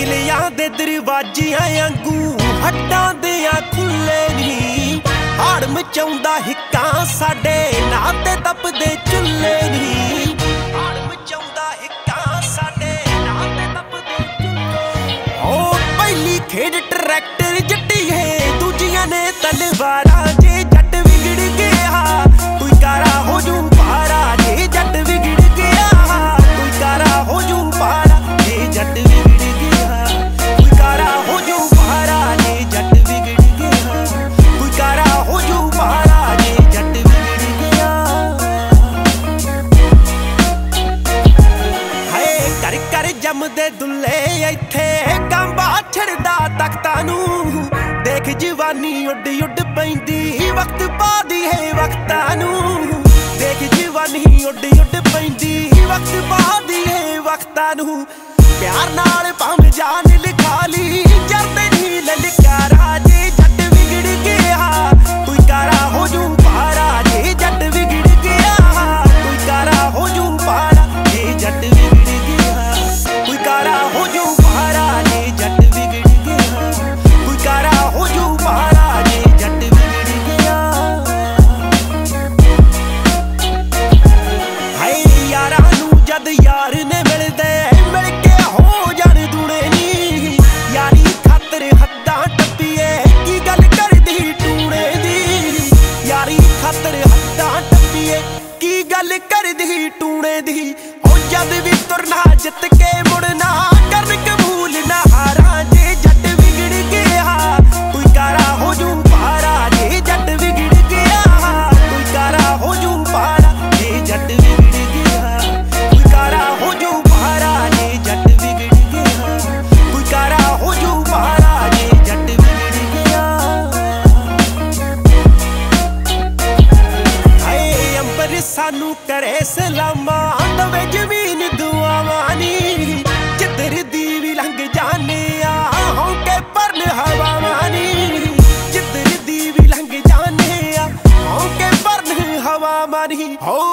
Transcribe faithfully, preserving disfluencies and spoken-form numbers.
किलियां दे दरवाजियां आंगू हट्टां दे खुले नी हाड़ मचाउंदा हिक्कां साडे नां ते तपदे चुल्ले नी हाड़ मचाउंदा हिक्कां साडे नां ते तपदे चुल्ले। ओ पहली खेड ट्रैक्टर जट्टीए दूजियां ने तलवारां जे जट विगड़ गया कोई कारा हो जू पारा जे जट विगड़ गया कोई कारा हो जू पारा जे जट विगड़ गया कोई कारा हो जू पारा जे जट विगड़ गया कोई कारा हो जू पारा जे जट विगड़ गया। हाय कर कर जमदे दुल्ले इत्थे कांबा छड़दा तख्तां नूं देख जवानी उड उड पैंदी वक्त पादी है वक्तां नूं देख जवानी उड उड पैंदी वक्त पादी है वक्तां नूं प्यार नाल भावें जान लिखा ली जरदे नी ललकारा जे जट विगड़ गया कोई कारा हो जू पारा जे जट विगड़ गया कोई कारा हो जू पारा जे जट विगड़ गया कोई कारा हो जू पारा जे जट विगड़ गया कोई कारा हो जू पारा जे जट विगड़ गया। हाय यारां नूं जद यार ने मिलदे मिल के हो जाण दूणे नी यारी खातर हद्दां टप्पीए की गल करदी टूणे दी यारी खातर हद्दां टप्पीए की गल करदी टूणे दी ओ जद भी तुरना जित के मुड़ना करन कबूल ना हारा जे जट विगड़ गया कोई कारा हो जू पारा जे जट विगड़ गया कोई कारा हो जू पारा जे जट विगड़ गया कोई कारा हो जू पारा जे जट विगड़ गया कोई कारा हो जू पारा जे जट विगड़ गया। हाय अंबर सानू करे सलामा दवे जमीन दुआवां नी जिधर दी भी लंघ जाने आ होके परन हवावां नी जिधर दी भी लंघ जाने आ होके परन हवावां नी हो